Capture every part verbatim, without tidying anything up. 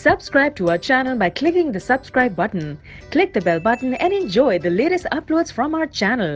Subscribe to our channel by clicking the subscribe button. Click the bell button and enjoy the latest uploads from our channel.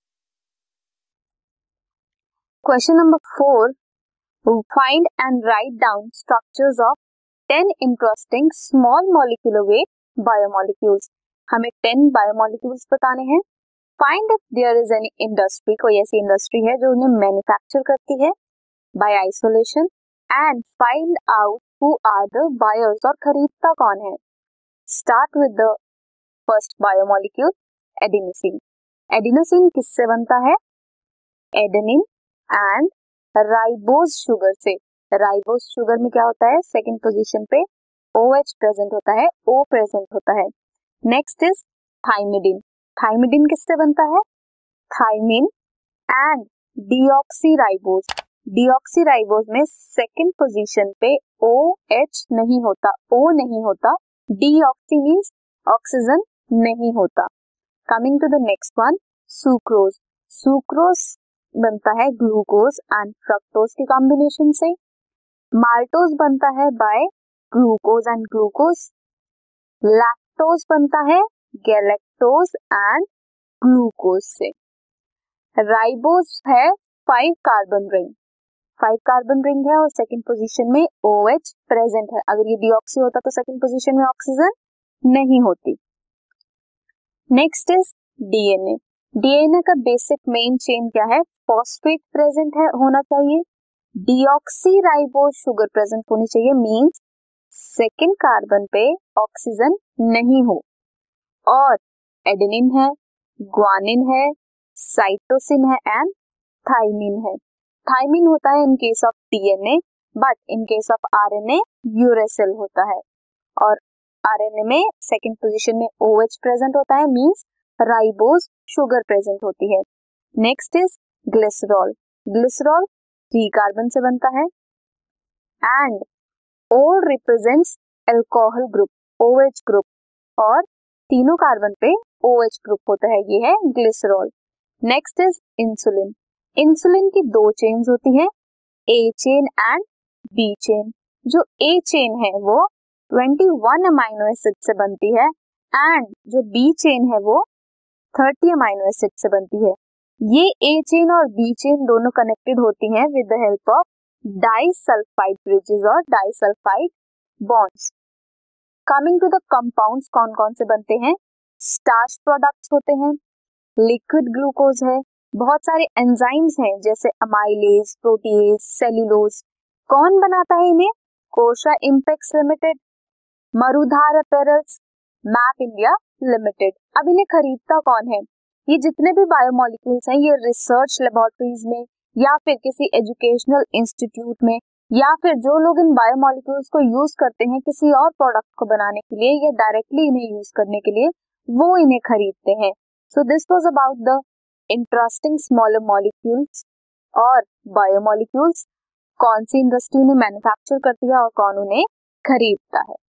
Question number four. Find and write down structures of ten interesting small molecular weight biomolecules. हमें ten biomolecules बताने हैं. Find if there is any industry, कोई ऐसी industry है जो उन्हें manufacture करती है by isolation, and find out who are the buyers, और खरीदता कौन है. Start with the first biomolecule, adenosine. Adenosine किससे बनता है? Adenine and राइबोज शुगर से. राइबोज शुगर में क्या होता है? सेकेंड पोजीशन पे OH प्रेजेंट होता है, O प्रेजेंट होता है. Next is थाइमिडिन. थाइमिडिन किससे बनता है? Thymine and deoxyribose. डीऑक्सीराइबोज में सेकेंड पोजीशन पे OH नहीं होता, O नहीं होता. डीऑक्सी मींस ऑक्सीजन नहीं होता. Coming to the next one, sucrose. Sucrose बनता है ग्लूकोज एंड फ्रक्टोज के कॉम्बिनेशन से. माल्टोज बनता है by glucose and glucose. Lactose बनता है गैलेक्टोज एंड ग्लूकोज से. राइबोज है five carbon ring. Five carbon ring है और सेकंड पोजीशन में OH प्रेजेंट है. अगर ये डीऑक्सी होता तो सेकंड पोजीशन में ऑक्सीजन नहीं होती. Next is DNA. डीएनए का बेसिक मेन चेन क्या है? फॉस्फेट प्रेजेंट है होना चाहिए. डीऑक्सीराइबोज शुगर प्रेजेंट होनी चाहिए, मींस सेकंड कार्बन पे ऑक्सीजन नहीं हो. और एडेनिन है, ग्वानिन है, साइटोसिन है एंड थाइमिन है. थाइमिन होता है in case of DNA, but in case of RNA uracil होता है. और आरएनए में सेकंड पोजीशन में OH प्रेजेंट होता है, मींस राइबोज शुगर प्रेजेंट होती है. Next is glycerol. Glycerol three carbon से बनता है and O represents alcohol group, OH group, और तीनों कार्बन पे OH ग्रुप होता है. ये है glycerol. Next is insulin. Insulin की दो चेन्स होती हैं, A chain and B chain. जो A चेन है वो इक्कीस अमाइनो एसिड से बनती है एंड जो B चेन है वो तीस अमाइनो एसिड से बनती है. ये A चेन और B चेन दोनों कनेक्टेड होती हैं with the help of disulphide bridges और disulphide bonds. Coming to the compounds, कौन कौन से बनते हैं? स्टार्च प्रोडक्ट्स होते हैं, लिक्विड ग्लूकोज है, बहुत सारे एंजाइम्स हैं जैसे अमाइलेज, प्रोटीएज, सेल्यूलोज. कौन बनाता है इन्हें? Kosha impex limited, Marudhar apparels, map India limited. अब इन्हें खरीदता कौन है? ये जितने भी बायोमोलिक्यूल्स हैं ये रिसर्च लेबोरेटरीज में या फिर किसी एजुकेशनल इंस्टीट्यूट में, या फिर जो लोग इन बायोमोलिक्यूल्स को यूज करते हैं किसी और प्रोडक्ट को बनाने के लिए या डायरेक्टली इन्हें यूज करने के लिए, वो इन्हें खरीदते हैं. So this was about the interesting smaller molecules और बायोमोलिक्यूल्स. कौन सी इंडस्ट्री उन्हें मैन्युफैक्चर करती है और कौन उन्हें खरीदता है.